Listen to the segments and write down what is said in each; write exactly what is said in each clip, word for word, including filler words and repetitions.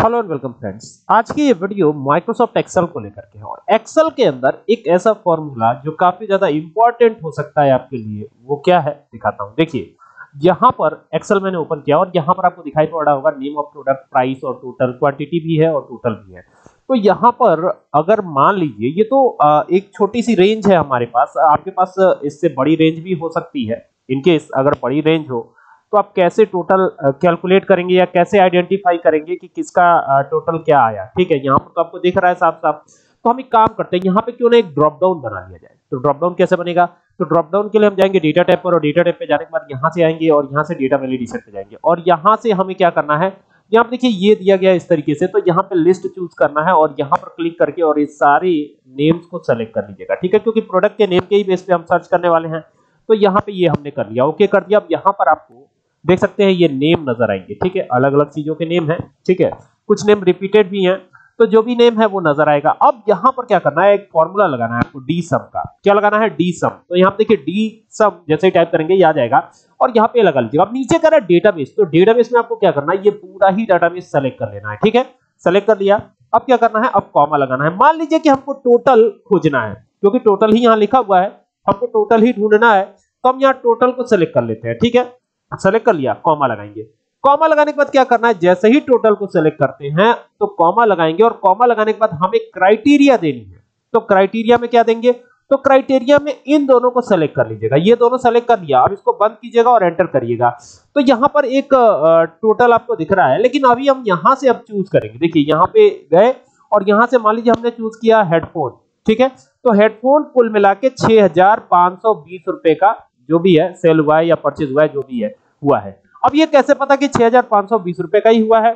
Hello and welcome friends. आज की ये वीडियो माइक्रोसॉफ्ट एक्सेल को लेकर के है और एक्सेल के अंदर एक ऐसा फॉर्मूला जो काफी ज्यादा इंपॉर्टेंट हो सकता है आपके लिए, वो क्या है दिखाता हूं। देखिए यहाँ पर एक्सेल मैंने ओपन किया और यहाँ पर आपको दिखाई पड़ रहा होगा नेम ऑफ प्रोडक्ट, प्राइस और टोटल, क्वांटिटी भी है और टोटल भी है। तो यहाँ पर अगर मान लीजिए ये तो एक छोटी सी रेंज है हमारे पास, आपके पास इससे बड़ी रेंज भी हो सकती है। इनकेस अगर बड़ी रेंज हो तो आप कैसे टोटल कैलकुलेट करेंगे या कैसे आइडेंटिफाई करेंगे कि किसका टोटल क्या आया। ठीक है, यहाँ पर तो आपको दिख रहा है साफ साफ। तो हम एक काम करते हैं, यहाँ पे क्यों ना एक ड्रॉप डाउन बना लिया जाए। तो ड्रॉप डाउन कैसे बनेगा? तो ड्रॉप डाउन के लिए हम जाएंगे डेटा टैब पर और डेटा टैब पे जाने के बाद यहाँ से आएंगे और यहाँ से डेटा वैलिडेशन पे जाएंगे और यहाँ से हमें क्या करना है, यहाँ पे देखिए ये दिया गया इस तरीके से। तो यहाँ पे लिस्ट चूज करना है और यहाँ पर क्लिक करके और इस सारे नेम्स को सेलेक्ट कर लीजिएगा। ठीक है, क्योंकि प्रोडक्ट के नेम के ही बेस पे हम सर्च करने वाले हैं। तो यहाँ पे ये हमने कर लिया, ओके कर दिया। अब यहाँ पर आपको देख सकते हैं ये नेम नजर आएंगे। ठीक है, अलग अलग चीजों के नेम हैं। ठीक है, कुछ नेम रिपीटेड भी हैं, तो जो भी नेम है वो नजर आएगा। अब यहाँ पर क्या करना है, एक फॉर्मूला लगाना है आपको डी सम का। क्या लगाना है? D sum. तो यहाँ पे देखिए डी सम जैसे ही टाइप करेंगे ये आ जाएगा और यहाँ पे लगा लीजिएगा। अब नीचे कह रहा है डेटाबेस, तो डेटाबेस में आपको क्या करना है, ये पूरा ही डेटाबेस सेलेक्ट कर लेना है। ठीक है, सेलेक्ट कर लिया। अब क्या करना है, अब कॉमा लगाना है। मान लीजिए कि हमको टोटल खोजना है, क्योंकि टोटल ही यहाँ लिखा हुआ है, हमको टोटल ही ढूंढना है। तो हम यहाँ टोटल को सेलेक्ट कर लेते हैं। ठीक है, सेलेक्ट कर लिया, कॉमा लगाएंगे। कॉमा लगाने के बाद क्या करना है, जैसे ही टोटल को सेलेक्ट करते हैं तो कॉमा लगाएंगे और कॉमा लगाने के बाद हमें क्राइटेरिया देनी है। तो क्राइटेरिया में क्या देंगे, तो क्राइटेरिया में इन दोनों को सेलेक्ट कर लीजिएगा। ये दोनों सेलेक्ट कर लिया, अब इसको बंद कीजिएगा और एंटर करिएगा। तो यहाँ पर एक टोटल आपको दिख रहा है, लेकिन अभी हम यहाँ से अब चूज करेंगे। देखिए यहाँ पे गए और यहाँ से मान लीजिए हमने चूज किया हेडफोन। ठीक है, तो हेडफोन कुल मिला के छह हजार पांच सौ बीस रुपए का जो भी है सेल हुआ है या परचेज हुआ है, जो भी है हुआ है। अब ये कैसे पता कि छह हजार पांच सौ बीस रुपए का ही हुआ है?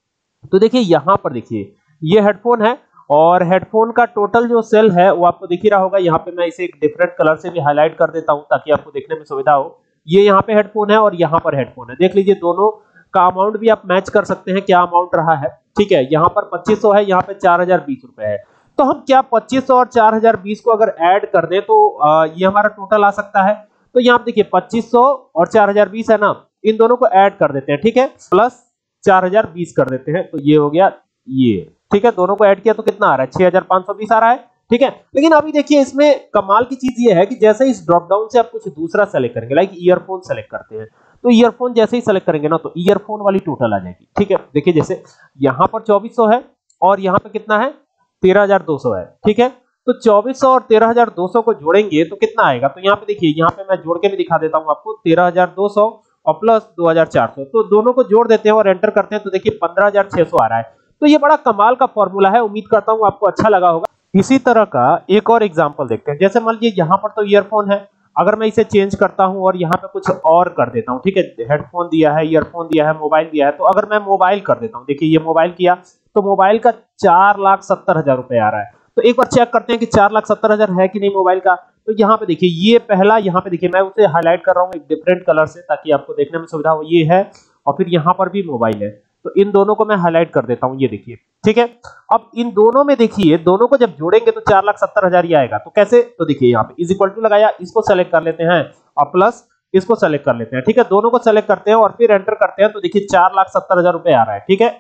तो देखिए यहां पर देखिए ये हेडफोन है और हेडफोन का टोटल जो सेल है वो आपको दिख ही रहा होगा। यहाँ पे मैं इसे एक डिफरेंट कलर से भी हाईलाइट कर देता हूं ताकि आपको देखने में सुविधा हो। ये यहाँ पे हेडफोन है और यहाँ पर हेडफोन है। देख लीजिए दोनों का अमाउंट भी आप मैच कर सकते हैं, क्या अमाउंट रहा है। ठीक है, यहाँ पर पच्चीस सौ है, यहाँ पे चार हजार बीस रुपए है। तो हम क्या पच्चीस सौ और चार हजार बीस को अगर ऐड कर दें तो आ, ये हमारा टोटल आ सकता है। तो यहाँ पे देखिए पच्चीस सौ और चार हजार बीस है ना, इन दोनों को ऐड कर देते हैं। ठीक है, प्लस चार हजार बीस कर देते हैं, तो ये हो गया ये। ठीक है, दोनों को ऐड किया तो कितना आ रहा है, छह हजार पांच सौ बीस आ रहा है। ठीक है, लेकिन अभी देखिए इसमें कमाल की चीज ये है कि जैसे इस ड्रॉप डाउन से आप कुछ दूसरा सेलेक्ट करेंगे, लाइक ईयरफोन सेलेक्ट करते हैं, तो ईयरफोन जैसे ही सेलेक्ट करेंगे ना तो ईयरफोन वाली टोटल आ जाएगी। ठीक है, देखिए जैसे यहाँ पर चौबीस सौ है और यहाँ पे कितना है, तेरह हजार दो सौ है। ठीक है, तो चौबीस सौ और तेरह हजार दो सौ को जोड़ेंगे तो कितना आएगा, तो यहाँ पे देखिए यहाँ पे मैं जोड़ के भी दिखा देता हूँ आपको, तेरह हजार दो सौ और प्लस दो हजार चार सौ। तो दोनों को जोड़ देते हैं और एंटर करते हैं तो देखिए पंद्रह हजार छह सौ आ रहा है। तो ये बड़ा कमाल का फॉर्मूला है, उम्मीद करता हूँ आपको अच्छा लगा होगा। इसी तरह का एक और एग्जांपल देखते हैं। जैसे मान लीजिए यहाँ पर तो ईयरफोन है, अगर मैं इसे चेंज करता हूं और यहाँ पे कुछ और कर देता हूं। ठीक है, हेडफोन दिया है, ईयरफोन दिया है, मोबाइल दिया है, तो अगर मैं मोबाइल कर देता हूं, देखिए ये मोबाइल किया तो मोबाइल का चार लाख सत्तर हजार रुपए आ रहा है। तो एक बार चेक करते हैं कि चार लाख सत्तर हजार है कि नहीं मोबाइल का। तो यहाँ पे देखिए ये पहला, यहाँ पे देखिए मैं उसे हाईलाइट कर रहा हूँ एक डिफरेंट कलर से ताकि आपको देखने में सुविधा हो। ये है और फिर यहाँ पर भी मोबाइल है, तो इन दोनों को मैं हाईलाइट कर देता हूँ, ये देखिए। ठीक है, अब इन दोनों में देखिए दोनों को जब जोड़ेंगे तो चार लाख सत्तर हजार ही आएगा। तो कैसे, तो देखिए यहाँ पे इज इक्वल टू लगाया, इसको सेलेक्ट कर लेते हैं और प्लस इसको सेलेक्ट कर लेते हैं। ठीक है, दोनों को सेलेक्ट करते हैं और फिर एंटर करते हैं तो देखिए चार लाख सत्तर हजार रुपए आ रहा है। ठीक है,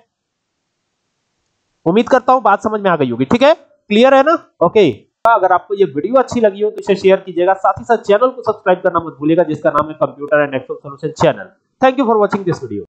उम्मीद करता हूं बात समझ में आ गई होगी। ठीक है, क्लियर है ना? ओके, अगर आपको ये वीडियो अच्छी लगी हो तो इसे शेयर कीजिएगा, साथ ही साथ चैनल को सब्सक्राइब करना मत भूलिएगा जिसका नाम है computer and Excel solution channel. Thank you for watching this video.